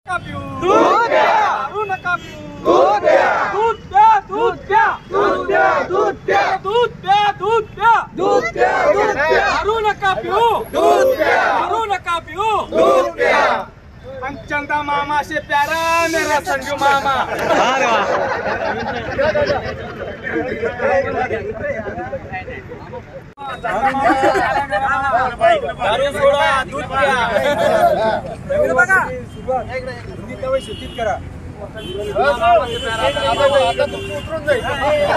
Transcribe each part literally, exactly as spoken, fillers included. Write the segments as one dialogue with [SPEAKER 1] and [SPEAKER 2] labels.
[SPEAKER 1] दूध प्या, दारू नका पिऊ, दूध प्या, दूध प्या, दूध प्या, दूध प्या, दूध प्या, दूध प्या, दूध प्या, दूध प्या, दूध प्या, दारू नका पिऊ, दूध प्या, दारू नका पिऊ, दूध प्या। चंदा मामा से प्यारा मेरा संजू मामा। अरे वाह। दारू सोडा, दूध प्या। बघा हिंदी कवी सूचित करा। आता तुमचं उतरून जाईल।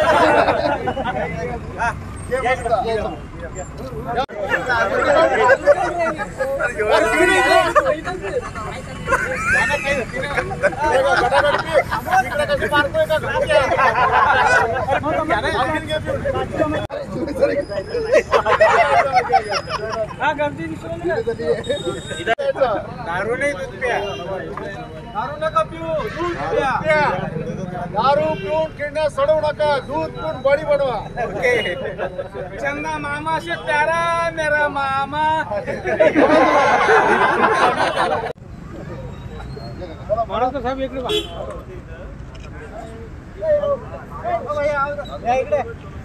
[SPEAKER 1] दारू नहीं दूध प्या, दारू नका पिऊ, दूध प्या, दारू पिऊन किडण्या सडवू नका, दूध पिऊन बॉडी बनवा। ओके। चंदा मामा से प्यारा मेरा मामा। महाराज साहेब इकडे बघा, इकडे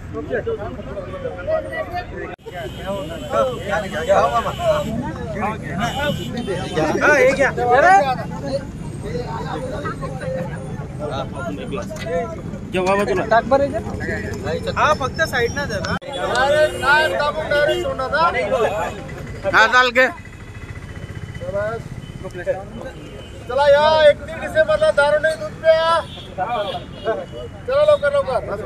[SPEAKER 1] हा फक्त साईड ना जरा हा चाल के चला या एकतीस डिसेंबरला दारू नाही दूध प्या। चला लवकर लवकर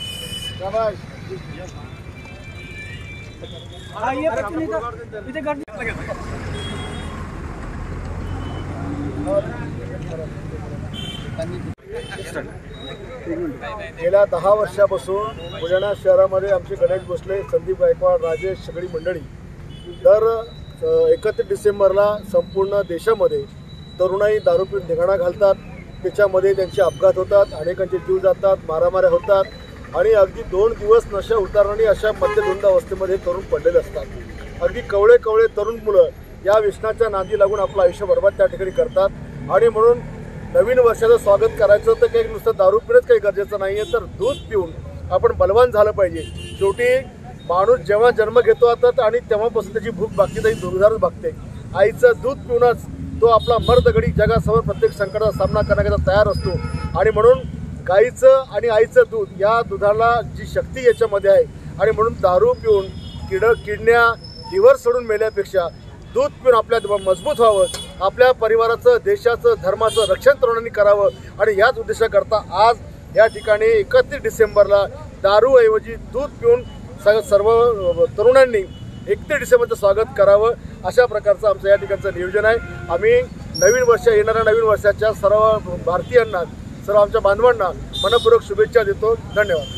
[SPEAKER 1] गेल्या दहा वर्षापासून बुलढाणा शहरामध्ये आमचे गणेश भोसले, संदीप गायकवाड, राजेश सगळी मंडळी दर एकतीस डिसेंबरला संपूर्ण देशामध्ये तरुणाई दारू पिऊन धिंगाणा घालतात। त्याच्यामध्ये त्यांचे अपघात होतात, अनेकांचे जीव जातात, मारामाऱ्या होतात आणि अगदी दोन दिवस नशा उतारणी अशा मध्यधुंद अवस्थेमध्ये तरुण पडलेले असतात। अगदी कवळे कवळे तरुण मुलं या व्यसनाच्या नादी लागून आपलं आयुष्य बरबाद त्या ठिकाणी करतात। आणि म्हणून नवीन वर्षाचं स्वागत करायचं तर काही नुसतं दारू पिणंच काही गरजेचं नाही आहे, तर दूध पिऊन आपण बलवान झालं पाहिजे। शेवटी माणूस जेव्हा जन्म घेतो आता आणि तेव्हापासून त्याची भूक भागते, त्याची दुर्धारच भागते। आईचं दूध पिऊनच तो आपला मर्दगडी जगासमोर प्रत्येक संकटाचा सामना करण्याकरता तयार असतो। आणि म्हणून गाईचं आणि आईचं दूध या दुधाला जी शक्ती याच्यामध्ये आहे आणि म्हणून दारू पिऊन किड किडण्या लिव्हर सोडून मेल्यापेक्षा दूध पिऊन आपल्या मजबूत व्हावं, आपल्या परिवाराचं, देशाचं, धर्माचं रक्षण तरुणांनी करावं। आणि याच उद्देशाकरता आज या ठिकाणी एकतीस डिसेंबरला दारूऐवजी दूध पिऊन सर्व तरुणांनी एकतीस डिसेंबरचं स्वागत करावं, अशा प्रकारचं आमचं या ठिकाणचं नियोजन आहे। आम्ही नवीन वर्ष येणाऱ्या नवीन वर्षाच्या सर्व भारतीयांना, सर्व आमच्या बांधवांना मनपूर्वक शुभेच्छा देतो। धन्यवाद।